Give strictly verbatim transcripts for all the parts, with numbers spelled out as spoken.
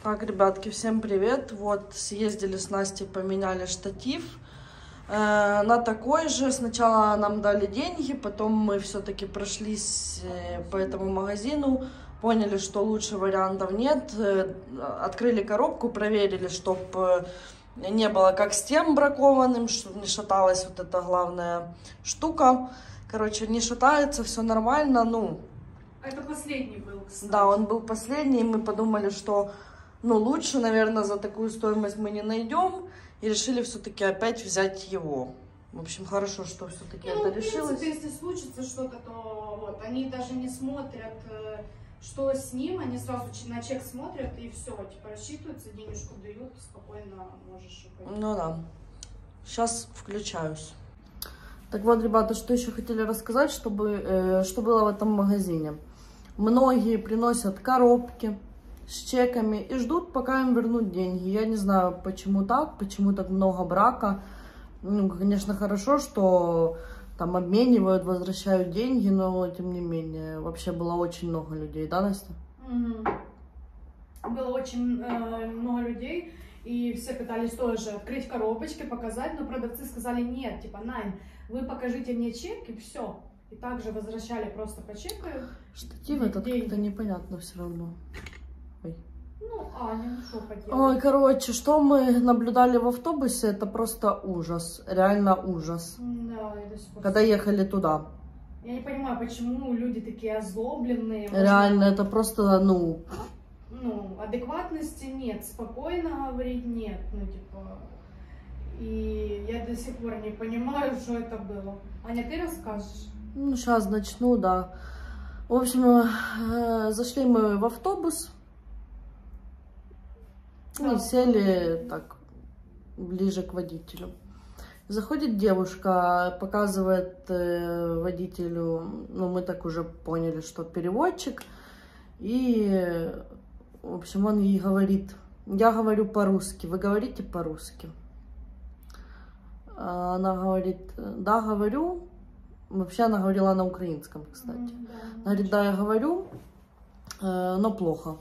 Так, ребятки, всем привет. Вот, съездили с Настей, поменяли штатив э, на такой же. Сначала нам дали деньги, потом мы все-таки прошлись э, по этому магазину, поняли, что лучше вариантов нет. Э, открыли коробку, проверили, чтобы э, не было как с тем бракованным, чтобы не шаталась вот эта главная штука. Короче, не шатается, все нормально, ну... Это последний был, кстати. Да, он был последний, мы подумали, что... Ну, лучше, наверное, за такую стоимость мы не найдем. И решили все-таки опять взять его. В общем, хорошо, что все-таки ну, это в решилось. принципе, если случится что-то, то вот, они даже не смотрят, что с ним. Они сразу на чек смотрят и все. Типа рассчитываются, денежку дают, спокойно можешь уходить. Ну да. Сейчас включаюсь. Так вот, ребята, что еще хотели рассказать, чтобы, э, что было в этом магазине. Многие приносят коробки с чеками и ждут, пока им вернут деньги. Я не знаю, почему так, почему так много брака. Ну, конечно, хорошо, что там обменивают, возвращают деньги, но тем не менее, вообще было очень много людей, да, Настя? Угу. Было очень э, много людей, и все пытались тоже открыть коробочки, показать, но продавцы сказали: нет, типа, Нань, вы покажите мне чек и все. И также возвращали просто по чеку. Штатив этот как-то непонятно все равно. Ой. Ну, Аня, ну что поделать. Ой, короче, что мы наблюдали в автобусе, это просто ужас. Реально ужас. Да, я до сих пор... Когда ехали туда. Я не понимаю, почему люди такие озлобленные. Реально, можно... это просто, ну... Ну, адекватности нет, спокойно говорить нет, ну, типа... И я до сих пор не понимаю, что это было. Аня, ты расскажешь? Ну, сейчас начну, да. В общем, э, зашли мы в автобус. И сели так ближе к водителю. Заходит девушка, показывает э, водителю, ну мы так уже поняли, что переводчик. И, в общем, он ей говорит: я говорю по-русски, вы говорите по-русски? Она говорит: да, говорю. Вообще она говорила на украинском, кстати. Mm, да, говорит: да, я говорю, э, но плохо.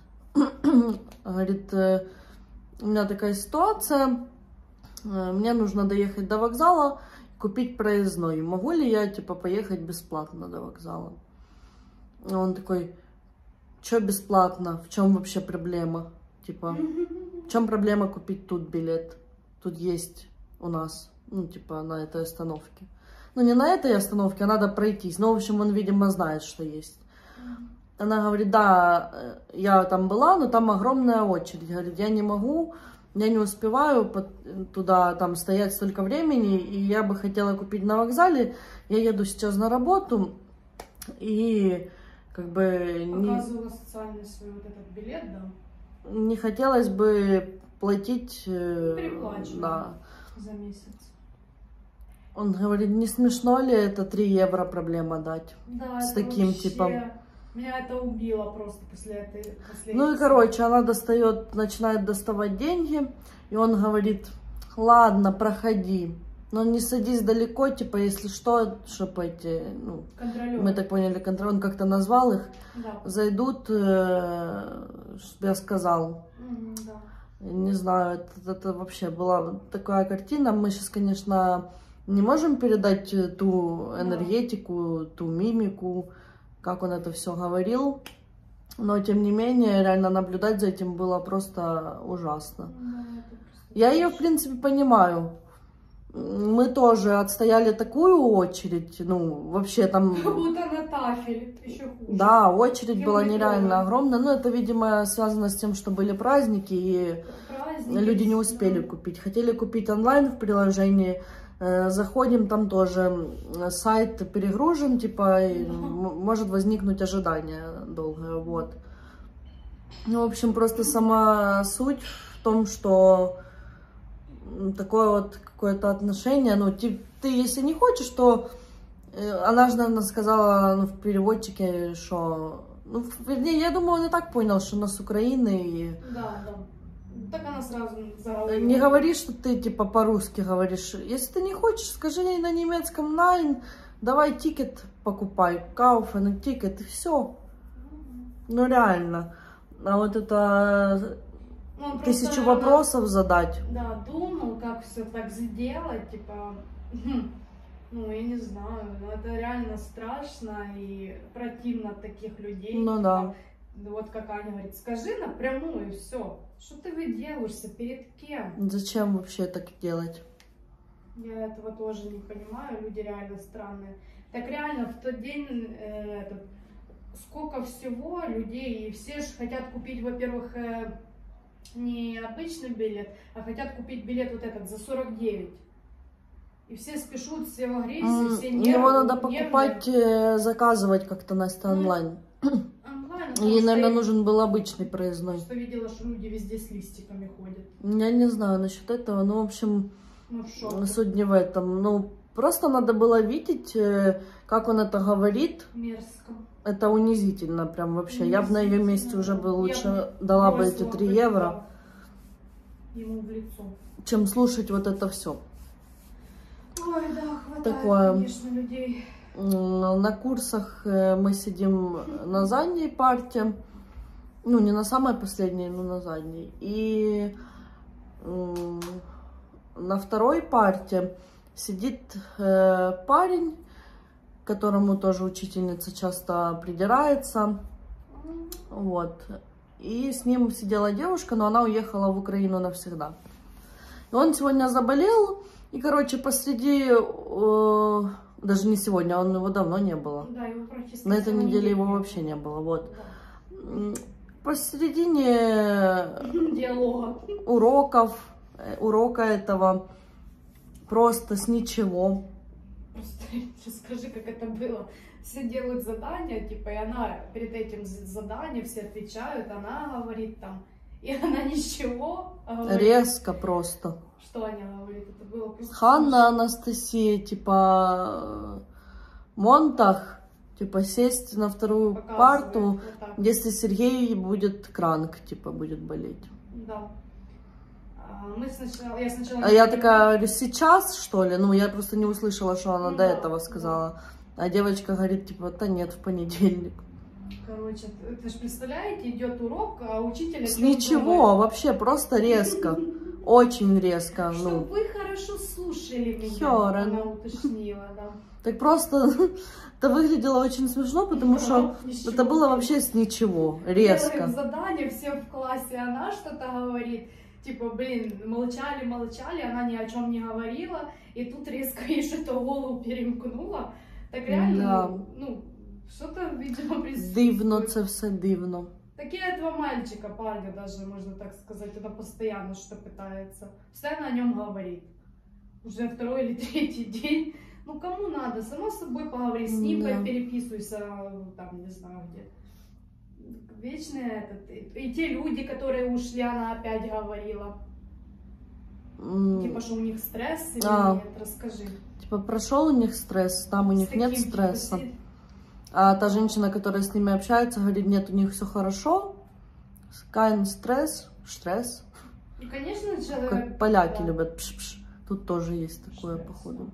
Говорит: у меня такая ситуация, мне нужно доехать до вокзала, купить проездной. Могу ли я, типа, поехать бесплатно до вокзала? Он такой: что бесплатно? В чем вообще проблема? Типа, в чем проблема купить тут билет? Тут есть у нас, ну, типа, на этой остановке. Ну, не на этой остановке, а надо пройтись. Ну, в общем, он, видимо, знает, что есть. Она говорит: да, я там была, но там огромная очередь. Говорит: я не могу, я не успеваю туда там стоять столько времени, и я бы хотела купить на вокзале. Я еду сейчас на работу, и как бы... Показывала не... социальный свой вот этот билет, да? Не хотелось бы платить... Переплачивать, да, за месяц. Он говорит: не смешно ли это три евро проблема дать? Да, с таким вообще... типом... Меня это убило просто после этой... После ну и, короче, она достает, начинает доставать деньги, и он говорит: ладно, проходи, но не садись далеко, типа, если что, чтобы эти, ну, мы так поняли, контроль, он как-то назвал их, да. Зайдут, э, чтобы я сказал. Mm, да. Не знаю, это, это вообще была такая картина. Мы сейчас, конечно, не можем передать ту энергетику, да. ту мимику, как он это все говорил, но тем не менее реально наблюдать за этим было просто ужасно. Ну, я ее в принципе понимаю. Мы тоже отстояли такую очередь, ну вообще там... Как будто на тафель, еще хуже. Да, очередь была нереально огромная, но это, видимо, связано с тем, что были праздники, и праздники, люди не успели да. купить. Хотели купить онлайн в приложении. Заходим, там тоже сайт перегружен, типа, да. может возникнуть ожидание долгое, вот. Ну, в общем, просто сама суть в том, что такое вот какое-то отношение, ну, ты, ты если не хочешь, то она же, наверное, сказала, ну, в переводчике, что, ну, вернее, я думаю, он и так понял, что она с Украины. И... Да, да. Так она сразу заработала. Не говори, что ты типа по-русски говоришь. Если ты не хочешь, скажи ей на немецком: найн, давай тикет покупай, кауфен, тикет, и все. Ну реально. А вот это Он тысячу просто, вопросов задать. Да, думал, как все так сделать, типа, ну, я не знаю, но это реально страшно и противно от таких людей. Ну типа, да. Вот как Аня говорит, скажи напрямую все, что ты выделываешься, перед кем? Зачем вообще так делать? Я этого тоже не понимаю, люди реально странные. Так реально в тот день э, этот, сколько всего людей, и все же хотят купить, во-первых, э, не обычный билет, а хотят купить билет вот этот за сорок девять. И все спешут, все в агрессии, все нервы. Его надо покупать, нервные. Заказывать как-то, Настя, онлайн. Онлайн. Ей, наверное, нужен был обычный проездной. Что видела, что люди везде с листиками ходят. Я не знаю насчет этого, ну, в общем, ну, в суть не в этом. Ну, просто надо было видеть, как он это говорит. Мерзко. Это унизительно прям вообще. Унизительно. Я бы на ее месте уже бы лучше Я дала бы эти три евро. Ему в лицо. Чем слушать вот это все. Ой, да, хватает, такое. Конечно, людей. На курсах мы сидим на задней парте. Ну, не на самой последней, но на задней. И на второй парте сидит парень, к которому тоже учительница часто придирается. Вот. И с ним сидела девушка, но она уехала в Украину навсегда. И он сегодня заболел. И, короче, посреди, э, даже не сегодня, он его давно не было. Да, его практически на этой неделе его не вообще не было. Вот. Да. Посередине диалога уроков, урока этого, просто с ничего. Просто скажи, как это было. Все делают задания, типа, и она перед этим заданием все отвечают, она говорит там, и она ничего говорит. Резко просто. Что Аня говорит? Это было просто... Ханна, Анастасия, типа, Монтах, типа, сесть на вторую Показывает, парту, вот если Сергей будет кранк, типа, будет болеть. Да. А, мы сначала, я сначала... А я такая говорю, сейчас, что ли? Ну, я просто не услышала, что она ну, до да, этого сказала. Да. А девочка говорит, типа, да нет, в понедельник. Короче, это же, представляете, идет урок, а учитель... С ничего, думает? Вообще, просто резко. Очень резко. Чтобы ну. вы хорошо слушали меня, Хёрен. она уточнила, да. Так просто это выглядело очень смешно, потому что это было вообще с ничего, резко. Делаем задание, все в классе, она что-то говорит. Типа, блин, молчали, молчали, она ни о чем не говорила, и тут резко ей что-то голову перемкнула. Так реально, да. ну, ну что-то, видимо, присутствует. Дивно, це все дивно. Такие этого мальчика, парня даже, можно так сказать, это постоянно что пытается. Постоянно о нем говорит. Уже второй или третий день. Ну, кому надо? Само собой поговори, с ним да. переписывайся, там, не знаю где. Вечно этот. И те люди, которые ушли, она опять говорила. Mm. Типа, что у них стресс или а. нет? Расскажи. Типа, прошел у них стресс, там у них таким, нет стресса. Типа, а та женщина, которая с ними общается, говорит, нет, у них все хорошо. Кайн стресс, стресс. И, конечно же... Как поляки да. любят. Пш-пш. Тут тоже есть такое, стресс. Походу.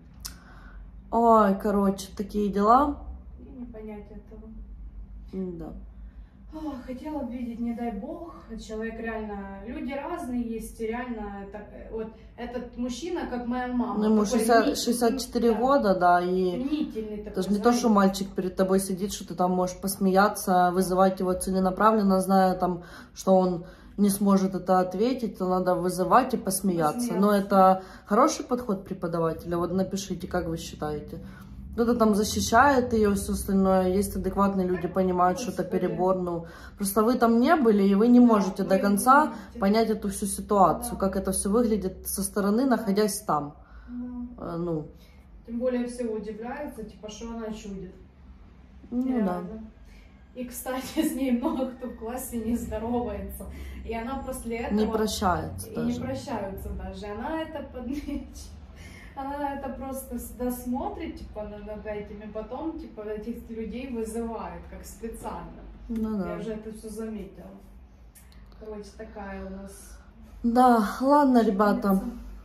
Ой, короче, такие дела. И не понять этого. Да. О, хотела бы видеть, не дай бог, человек реально, люди разные есть, и реально, так, вот этот мужчина, как моя мама. Ну, ему шестьдесят, шестьдесят четыре да. года, да, и мнительный это же не то, что мальчик перед тобой сидит, что ты там можешь посмеяться, вызывать его целенаправленно, зная там, что он не сможет это ответить, то надо вызывать и посмеяться. посмеяться. Но это хороший подход преподавателя, вот напишите, как вы считаете. Кто-то там защищает ее, все остальное. Есть адекватные люди, понимают, что это перебор. Ну, просто вы там не были, и вы не можете да, до конца понять эту всю ситуацию, да. как это все выглядит со стороны, находясь там. Да. Ну. Тем более все удивляются, типа, что она чудит. Ну да. И, кстати, с ней много кто в классе не здоровается. И она после этого... Не прощается и даже. не прощаются даже. Она это подмечает. Она это просто всегда смотрит, типа, над этими, потом, типа, этих людей вызывает, как специально. Ну, да. Я уже это все заметила. Короче, такая у нас... Да, ладно, ребята.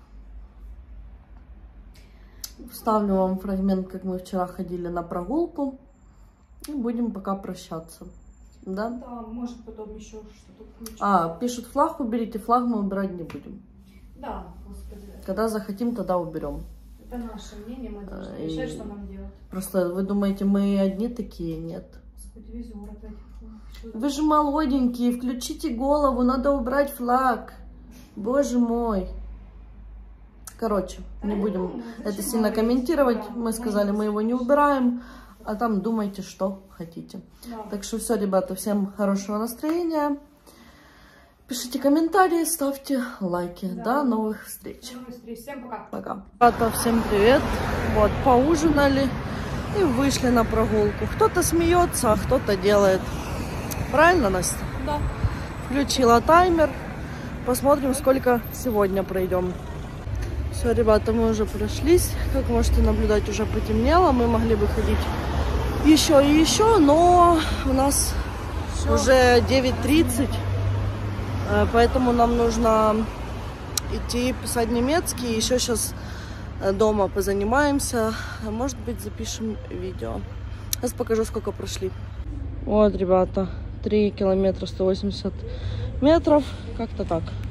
Вставлю вам фрагмент, как мы вчера ходили на прогулку. И будем пока прощаться. Да? Да, может потом еще что-то включить. А, пишут флаг уберите, флаг мы убирать не будем. Да, господи. Когда захотим, тогда уберем. Это наше мнение, мы должны И- решать, что нам делать. Просто вы думаете, мы одни такие? Нет. Господи, визор опять. Что это? Вы же молоденькие, включите голову, надо убрать флаг. Боже мой. Короче, не Да, будем ну, это зачем сильно говорить? комментировать. Да, Мы сказали, мы мы его не убираем, а там думайте, что хотите. Да. Так что все, ребята, всем хорошего настроения. Пишите комментарии, ставьте лайки. Да. До новых встреч. До новых встреч. Всем пока. Пока. Ребята, всем привет. Вот, поужинали и вышли на прогулку. Кто-то смеется, а кто-то делает. Правильно, Настя? Да. Включила таймер. Посмотрим, сколько сегодня пройдем. Все, ребята, мы уже прошлись. Как можете наблюдать, уже потемнело. Мы могли бы ходить еще и еще, но у нас Всё. уже девять тридцать. Поэтому нам нужно идти писать немецкий. Еще сейчас дома позанимаемся. Может быть, запишем видео. Сейчас покажу, сколько прошли. Вот, ребята, три километра сто восемьдесят метров. Как-то так.